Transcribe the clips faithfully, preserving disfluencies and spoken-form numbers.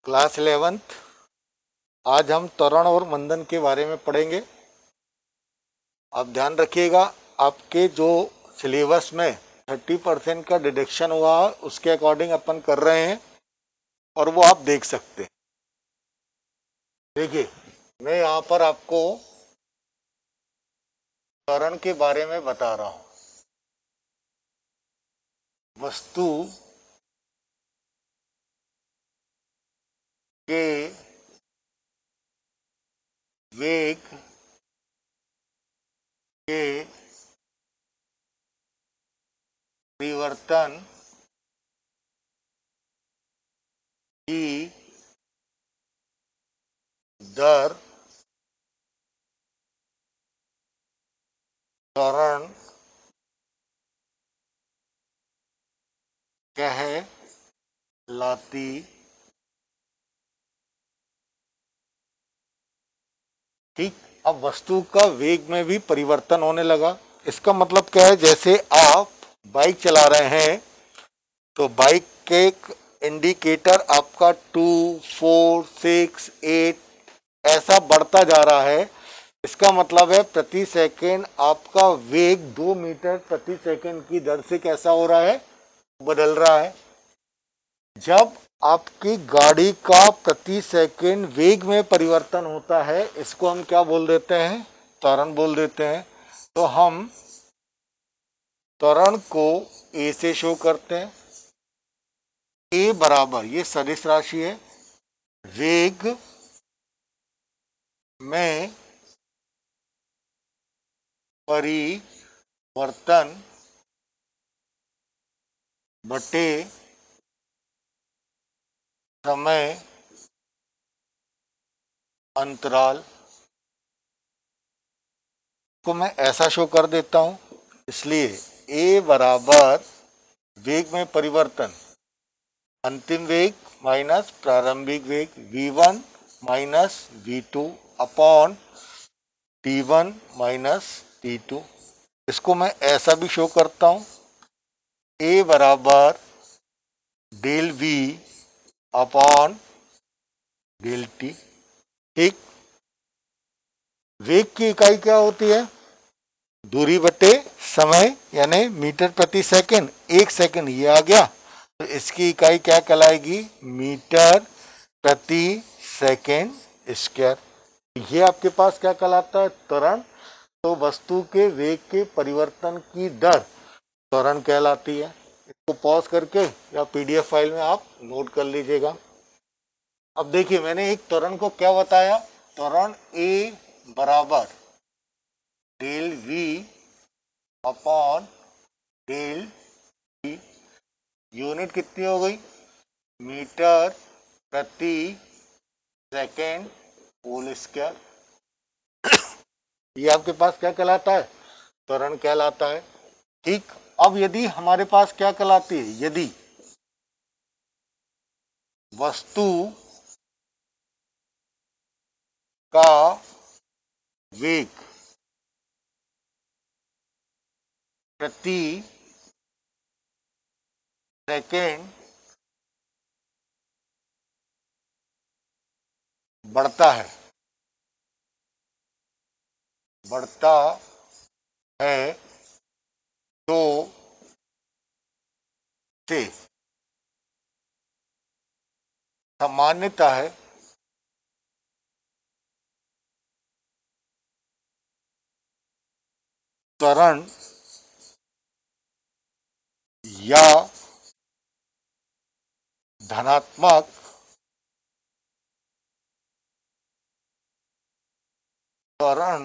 Class eleventh. आज हम त्वरण और मंदन के बारे में पढ़ेंगे। आप ध्यान रखिएगा, आपके जो सिलेबस में थर्टी परसेंट का डिडक्शन हुआ है उसके अकॉर्डिंग अपन कर रहे हैं और वो आप देख सकते हैं। देखिए, मैं यहाँ पर आपको त्वरण के बारे में बता रहा हूँ। वस्तु के वेग के परिवर्तन की दर त्वरण कहलाती ठीक। अब वस्तु का वेग में भी परिवर्तन होने लगा। इसका मतलब क्या है, जैसे आप बाइक चला रहे हैं तो बाइक के इंडिकेटर आपका टू फोर सिक्स एट ऐसा बढ़ता जा रहा है। इसका मतलब है प्रति सेकंड आपका वेग दो मीटर प्रति सेकंड की दर से कैसा हो रहा है, बदल रहा है। जब आपकी गाड़ी का प्रति सेकंड वेग में परिवर्तन होता है, इसको हम क्या बोल देते हैं, त्वरण बोल देते हैं। तो हम त्वरण को ए से शो करते हैं। ए बराबर, ये सदिश राशि है, वेग में परिवर्तन बटे समय अंतराल को मैं ऐसा शो कर देता हूं। इसलिए ए बराबर वेग में परिवर्तन, अंतिम वेग माइनस प्रारंभिक वेग V one minus V two upon T one minus T two. इसको मैं ऐसा भी शो करता हूं, ए बराबर del V upon del T. ठीक। वेग की इकाई क्या होती है, दूरी बटे समय, यानी मीटर प्रति सेकंड। एक सेकंड ये आ गया तो इसकी इकाई क्या कहलाएगी, मीटर प्रति सेकंड स्क्वायर। ये आपके पास क्या कहलाता है, त्वरण। तो वस्तु के वेग के परिवर्तन की दर त्वरण कहलाती है। इसको पॉज करके या पीडीएफ फाइल में आप नोट कर लीजिएगा। अब देखिए, मैंने एक त्वरण को क्या बताया, त्वरण ए बराबर del V upon del T. Unit कितनी हो गई, मीटर प्रति सेकेंड होल स्क्वायर। ये आपके पास क्या कहलाता है, त्वरण कहलाता है। ठीक। अब यदि हमारे पास क्या कहलाती है, यदि वस्तु का वेग प्रति सेकेंड बढ़ता है बढ़ता है तो से सामान्यतः है त्वरण या धनात्मक त्वरण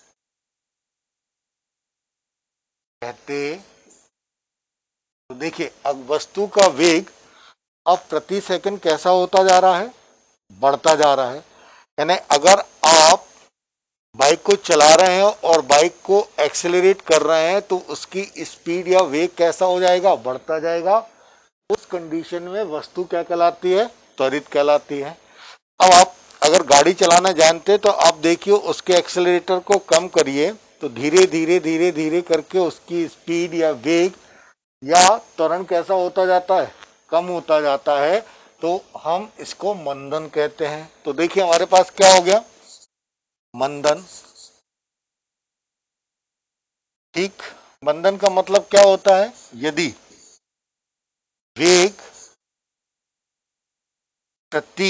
कहते। तो देखिए, अब वस्तु का वेग अब प्रति सेकंड कैसा होता जा रहा है, बढ़ता जा रहा है। यानी अगर आप बाइक को चला रहे हैं और बाइक को एक्सेलरेट कर रहे हैं तो उसकी स्पीड या वेग कैसा हो जाएगा, बढ़ता जाएगा। उस कंडीशन में वस्तु क्या कहलाती है, त्वरित कहलाती है। अब आप अगर गाड़ी चलाना जानते हैं तो आप देखिए, उसके एक्सेलरेटर को कम करिए तो धीरे धीरे धीरे धीरे करके उसकी स्पीड या वेग या त्वरण कैसा होता जाता है, कम होता जाता है। तो हम इसको मंदन कहते हैं। तो देखिए हमारे पास क्या हो गया, मंदन। ठीक, मंदन का मतलब क्या होता है, यदि वेग प्रति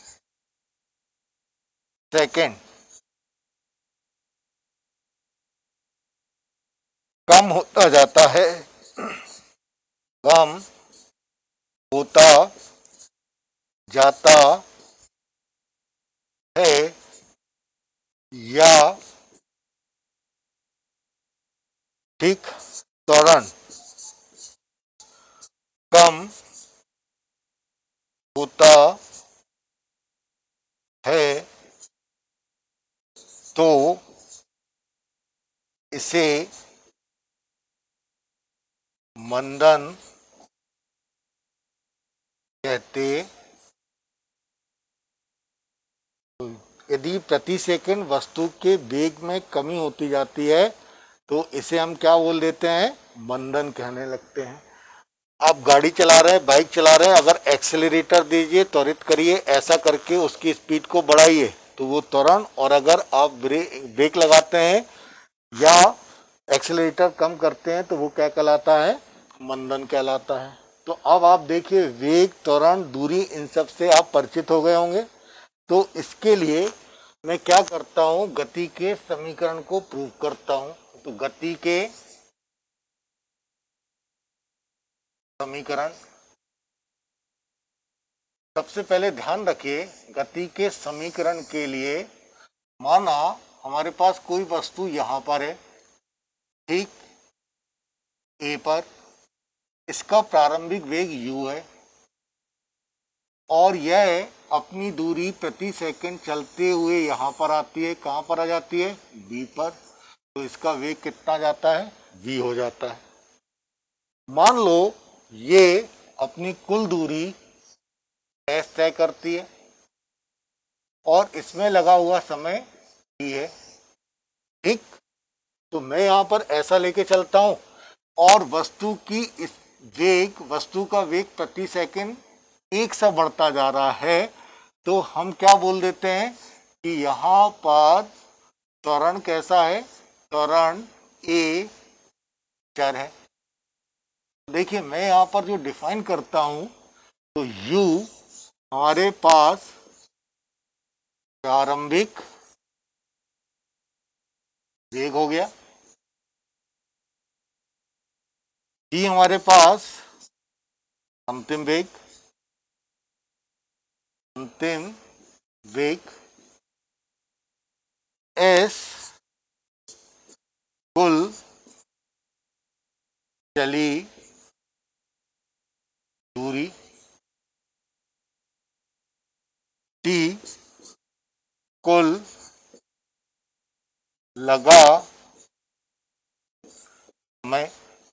सेकंड कम होता जाता है, कम होता जाता है, या ठीक त्वरण कम होता है, तो इसे मंदन कहते। यदि प्रति सेकंड वस्तु के वेग में कमी होती जाती है तो इसे हम क्या बोल देते हैं, मंदन कहने लगते हैं। आप गाड़ी चला रहे हैं, बाइक चला रहे हैं, अगर एक्सेलरेटर दीजिए, त्वरित करिए, ऐसा करके उसकी स्पीड को बढ़ाइए तो वो त्वरण, और अगर आप ब्रेक ब्रेक लगाते हैं या एक्सेलरेटर कम करते हैं तो वो क्या कहलाता है, मंदन कहलाता है। तो अब आप देखिए वेग, त्वरण, दूरी, इन सब से आप परिचित हो गए होंगे। तो इसके लिए मैं क्या करता हूं, गति के समीकरण को प्रूव करता हूं। तो गति के समीकरण, सबसे पहले ध्यान रखिए गति के समीकरण के लिए, माना हमारे पास कोई वस्तु यहां पर है, ठीक, ए पर, इसका प्रारंभिक वेग u है और यह अपनी दूरी प्रति सेकंड चलते हुए यहां पर आती है, कहां पर आ जाती है, b पर। तो इसका वेग कितना जाता है, v हो जाता है। मान लो ये अपनी कुल दूरी s तय करती है और इसमें लगा हुआ समय t है, ठीक। तो मैं यहां पर ऐसा लेके चलता हूं और वस्तु की इस वेग, वस्तु का वेग प्रति सेकंड एक सा बढ़ता जा रहा है, तो हम क्या बोल देते हैं कि यहां पर त्वरण कैसा है, त्वरण a चर है। देखिए मैं यहां पर जो डिफाइन करता हूं, तो u हमारे पास प्रारंभिक वेग हो गया, t हमारे पास अंतिम वेग, अंतिम वेग, s कुल चली दूरी, t कुल लगा समय,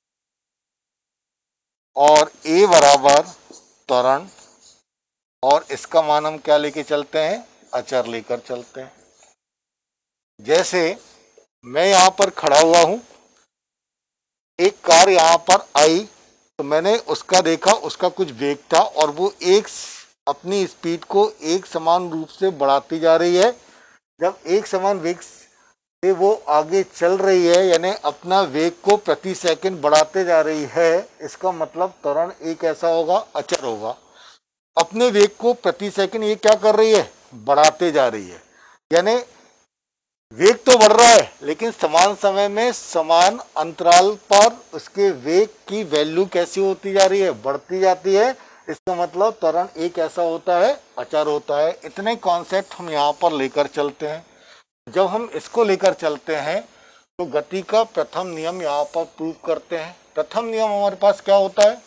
और a बराबर त्वरण, और इसका मान हम क्या लेके चलते हैं, अचर लेकर चलते हैं। जैसे मैं यहां पर खड़ा हुआ हूं, एक कार यहां पर आई, तो मैंने उसका देखा, उसका कुछ वेग था और वो एक अपनी स्पीड को एक समान रूप से बढ़ाती जा रही है। जब एक समान वेग से वो आगे चल रही है, यानी अपना वेग को प्रति सेकंड बढ़ाते जा रही है, इसका मतलब त्वरण एक ऐसा होगा, अचर होगा। अपने वेग को प्रति सेकंड ये क्या कर रही है, बढ़ाते जा रही है, यानी वेग तो बढ़ रहा है लेकिन समान समय में समान अंतराल पर उसके वेग की वैल्यू कैसी होती जा रही है, बढ़ती जाती है। इसका मतलब त्वरण एक ऐसा होता है, अचर होता है। इतने कॉन्सेप्ट हम यहाँ पर लेकर चलते हैं। जब हम इसको लेकर चलते हैं तो गति का प्रथम नियम यहाँ पर प्रूव करते हैं। प्रथम नियम हमारे पास क्या होता है,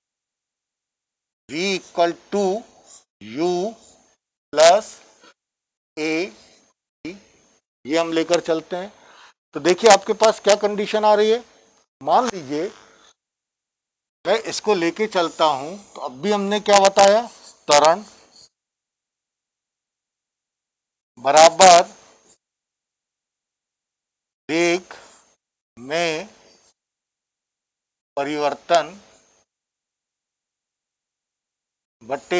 v equal to U plus A, ये हम लेकर चलते हैं। तो देखिए आपके पास क्या कंडीशन आ रही है, मान लीजिए मैं इसको लेके चलता हूं, तो अब भी हमने क्या बताया, त्वरण बराबर वेग में परिवर्तन बटे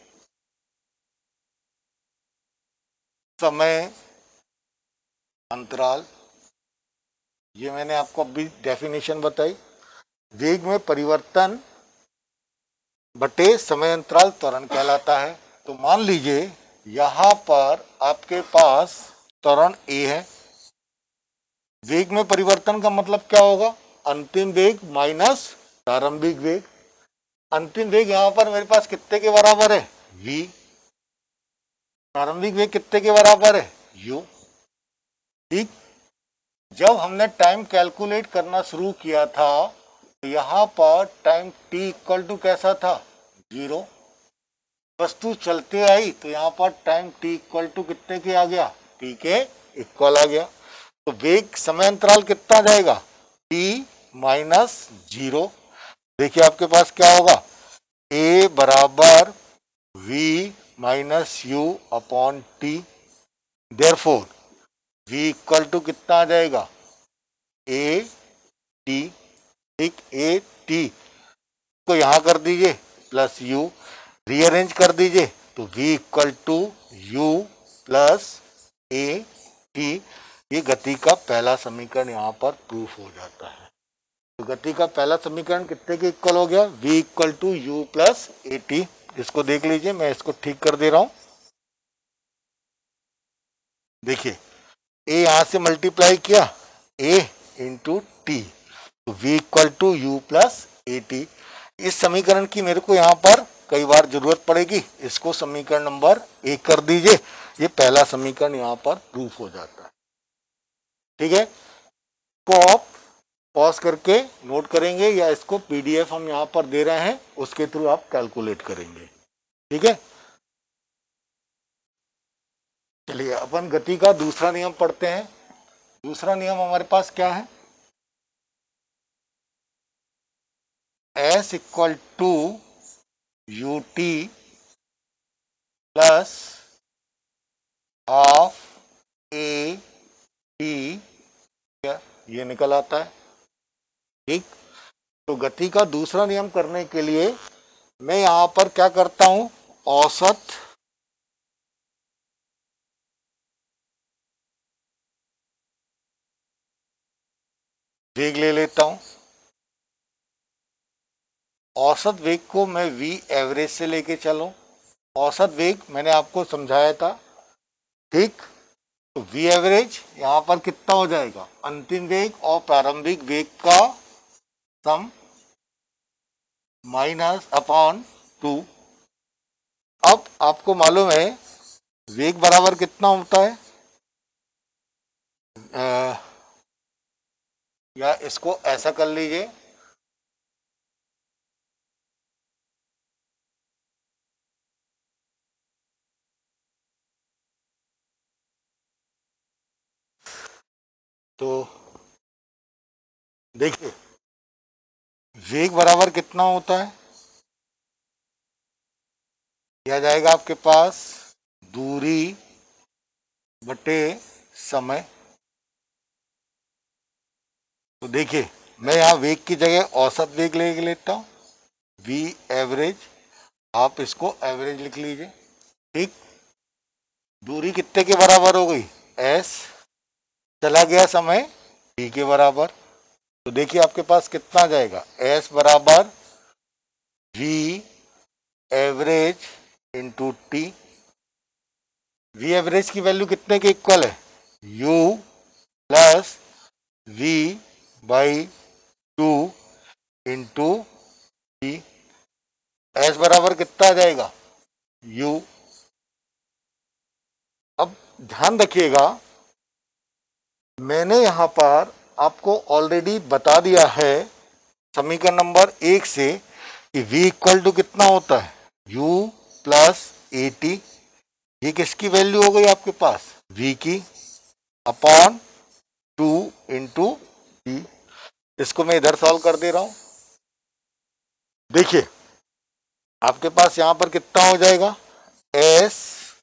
समय अंतराल। ये मैंने आपको अभी डेफिनेशन बताई। वेग में परिवर्तन बटे समय अंतराल त्वरण कहलाता है। तो मान लीजिए यहां पर आपके पास त्वरण ए है। वेग में परिवर्तन का मतलब क्या होगा? अंतिम वेग माइनस प्रारंभिक वेग। अंतिम वेग यहां पर मेरे पास कितने के बराबर है? v। प्रारंभिक वेग कितने के बराबर है? u। ठीक। जब हमने टाइम कैलकुलेट करना शुरू किया था तो यहां पर टाइम t इक्वल टू कैसा था? जीरो। वस्तु चलते आई तो यहां पर टाइम t इक्वल टू कितने के आ गया? t के इक्वल आ गया। तो वेग समय अंतराल कितना जाएगा? t minus zero. देखिए आपके पास क्या होगा? a बराबर v minus U upon T. Therefore v equal to कितना आ जाएगा? a t। ठीक, a t को यहां कर दीजिए प्लस u, रीअरेंज कर दीजिए तो v equal to U plus A T. ये गति का पहला समीकरण यहां पर प्रूफ हो जाता है। तो गति का पहला समीकरण कितने के इक्वल हो गया? v equal to U plus A T. इसको देख लीजिए, मैं इसको ठीक कर दे रहा हूं। देखिए a यहां से मल्टीप्लाई किया a इंटू टी, तो v equal to U plus A T. इस समीकरण की मेरे को यहां पर कई बार जरूरत पड़ेगी। इसको समीकरण नंबर एक कर दीजिए। ये पहला समीकरण यहां पर प्रूफ हो जाता है। ठीक है, तो आप पॉज करके नोट करेंगे या इसको पीडीएफ हम यहां पर दे रहे हैं उसके थ्रू आप कैलकुलेट करेंगे। ठीक है, चलिए अपन गति का दूसरा नियम पढ़ते हैं। दूसरा नियम हमारे पास क्या है? S equal to U T plus half A T, ये निकल आता है। ठीक, तो गति का दूसरा नियम करने के लिए मैं यहां पर क्या करता हूं? औसत वेग ले लेता हूं। औसत वेग को मैं v एवरेज से लेके चलूं। औसत वेग मैंने आपको समझाया था। ठीक, तो v एवरेज यहां पर कितना हो जाएगा? अंतिम वेग और प्रारंभिक वेग का सम माइनस अपॉन टू। अब आपको मालूम है वेग बराबर कितना होता है? आ, या इसको ऐसा कर लीजिए, तो देखिए वेग बराबर कितना होता है? यह जाएगा आपके पास दूरी बटे समय। तो देखिए मैं यहां वेग की जगह औसत वेग ले लेता हूं, v एवरेज। आप इसको एवरेज लिख लीजिए। ठीक, दूरी कितने के बराबर हो गई? s। चला गया समय t के बराबर। तो देखिए आपके पास कितना आ जाएगा? s बराबर v average into T. V average की वैल्यू कितने के इक्वल है? u plus v by two into T. S बराबर कितना आ जाएगा? u। अब ध्यान रखिएगा मैंने यहां पर आपको ऑलरेडी बता दिया है समीकरण नंबर एक से कि v इक्वल टू कितना होता है? u plus A T. ये किसकी वैल्यू हो गई आपके पास? v की, अपॉन टू इंटू टी। इसको मैं इधर सॉल्व कर दे रहा हूं। देखिए आपके पास यहां पर कितना हो जाएगा? s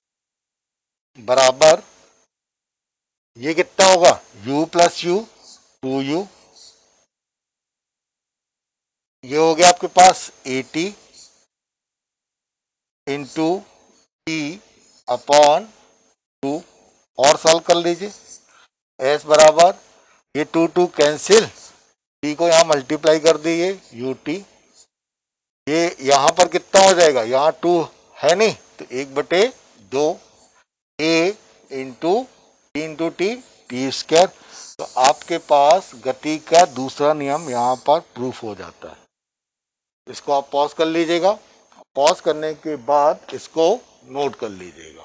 बराबर ये कितना होगा? u plus U, two U. ये हो गया आपके पास AT into T upon two, और सॉल्व कर लीजिए। एस बराबर ये टू टू कैंसिल, टी को यहाँ मल्टीप्लाई कर दीजिए यू टी, ये यहाँ पर कितना हो जाएगा, यहाँ टू है नहीं तो एक बटे दो A into T into T T square. तो आपके पास गति का दूसरा नियम यहाँ पर प्रूफ हो जाता है। इसको आप पॉज कर लीजिएगा, पॉज करने के बाद इसको नोट कर लीजिएगा।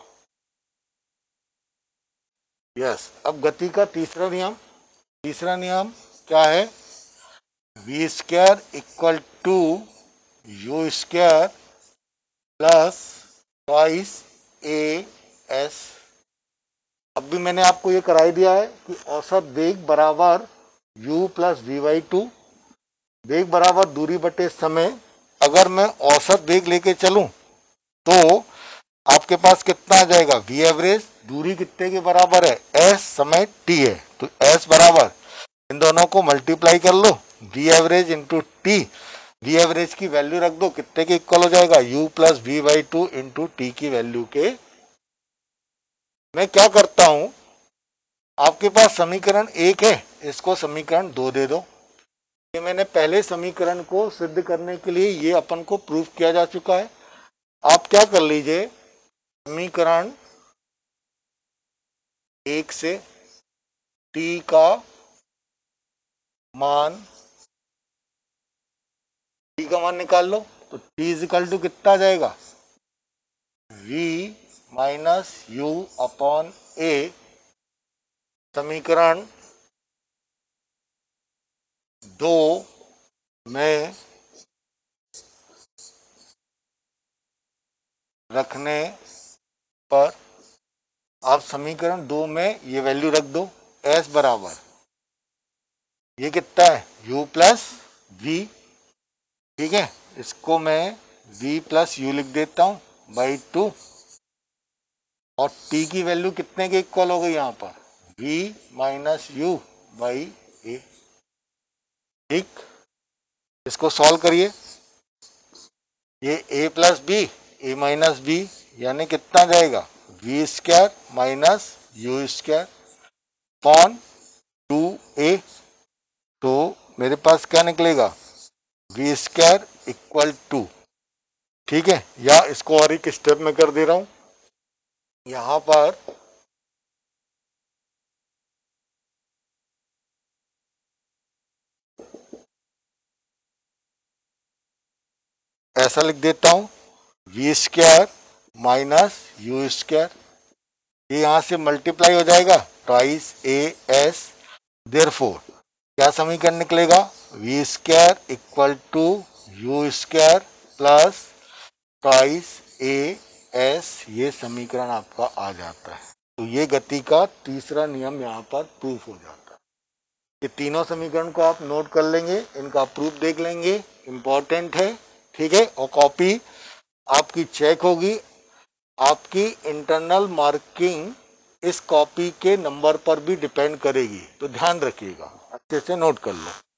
यस, अब गति का तीसरा नियम, तीसरा नियम क्या है, V square equal to U square plus twice A S. अब भी मैंने आपको ये कराई दिया है कि औसत वेग बराबर u plus V by two, वेग बराबर दूरी बटे समय। अगर मैं औसत वेग लेके चलूं तो आपके पास कितना आ जाएगा, v एवरेज, दूरी कितने के बराबर है, s समय t है, तो s बराबर इन दोनों को मल्टीप्लाई कर लो, v average into T, V average की वैल्यू रख दो, कितने के इक्वल हो जाएगा, u plus V by two into T की वैल्यू के। मैं क्या करता हूं, आपके पास समीकरण एक है, इसको समीकरण दो दे दो। ये मैंने पहले समीकरण को सिद्ध करने के लिए ये अपन को प्रूफ किया जा चुका है। आप क्या कर लीजिए, समीकरण एक से t का मान t का मान निकाल लो, तो t इजिकल टू कितना आ जाएगा, v minus U upon A, समीकरण दो में रखने पर आप समीकरण दो में ये वैल्यू रख दो, s बराबर ये कितना है, u प्लस वी, ठीक है, इसको मैं v प्लस यू लिख देता हूं बाई टू, और t की वैल्यू कितने के इक्वल हो गई यहाँ पर, v minus U by A. ठीक, इसको सॉल्व करिए, ये a plus B, A minus B, यानी कितना जाएगा, V square minus U square upon two A, तो मेरे पास क्या निकलेगा, वी स्क्वायर इक्वल टू, ठीक है, या इसको और एक स्टेप में कर दे रहा हूं, यहां पर ऐसा लिख देता हूं, V square minus U square, ये यहां से मल्टीप्लाई हो जाएगा, ट्वाइस ए एस, देयरफॉर क्या समीकरण निकलेगा, V square equal to U square plus twice A S, ये समीकरण आपका आ जाता है। तो ये गति का तीसरा नियम यहाँ पर प्रूफ हो जाता है। ये तीनों समीकरण को आप नोट कर लेंगे, इनका प्रूफ देख लेंगे, इंपॉर्टेंट है, ठीक है, और कॉपी आपकी चेक होगी, आपकी इंटरनल मार्किंग इस कॉपी के नंबर पर भी डिपेंड करेगी, तो ध्यान रखिएगा, अच्छे से नोट कर लो।